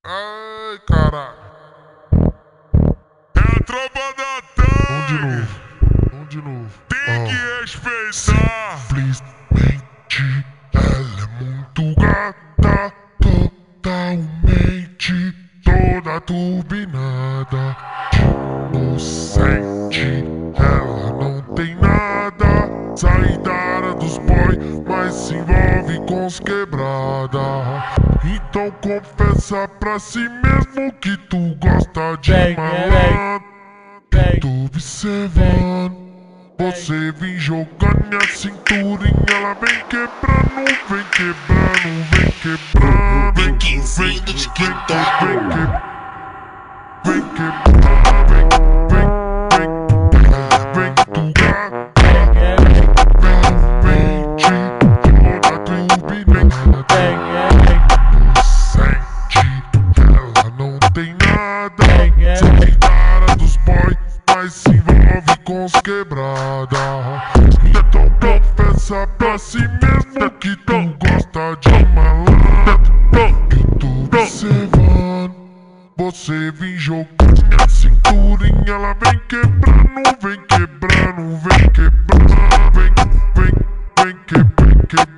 Ai, caralho. É a tropa da THG. Vamos de novo. Tem que respeitar. Simplesmente ela é muito gata, totalmente toda turbinada. Inocente, ela não tem nada. Sai da área dos boy, mas se envolve com os quebrada. Então confessa pra si mesmo que tu gosta de malandro. Tô observando, você vem jogando a cintura e ela vem quebrando, vem quebrando, vem quebrando. Vem que vem do TikTok. Vem quebrando, vem tu gata. Realmente toda turbinada. Inocente, ela não tem nada. Sai da área dos boy, mas se envolve com os quebrada. Então confessa pra si mesmo que tu gosta de malandro. Eu tô observando, você vem jogando a cintura e ela vem quebrando, vem quebrando, vem quebrando, vem quebrando, vem quebrando,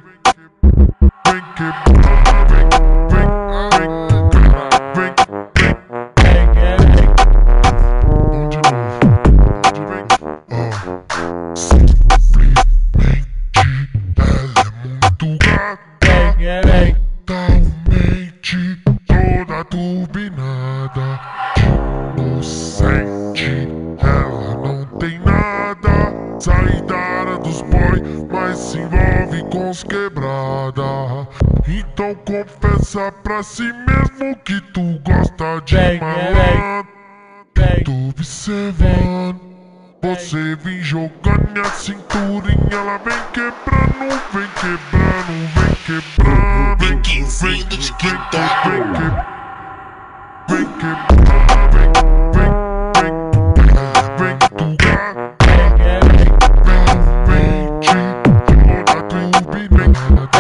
totalmente toda turbinada. Inocente, ela não tem nada. Sai da área dos boy, mas se envolve com os quebrada. Então confessa pra si mesmo que tu gosta de malandro. Tô observando, você vem jogando a cintura e ela vem quebrando, vem quebrando, vem quebrando. Vem que vem do TikTok. Vem quebrando, vem tu gata. Realmente toda turbinada.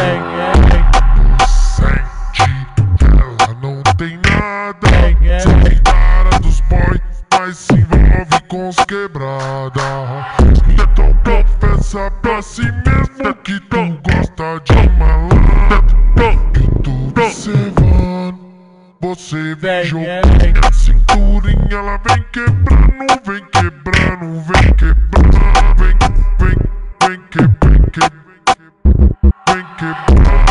Inocente, ela não tem nada. Sai da área dos boy, mas se envolve com os quebrada. Então confessa pra si mesmo que tu gosta de malandro. Eu tô observando, você vem jogando a cintura e ela vem quebrando, vem quebrando, vem quebrando, vem quebrando, vem quebrando.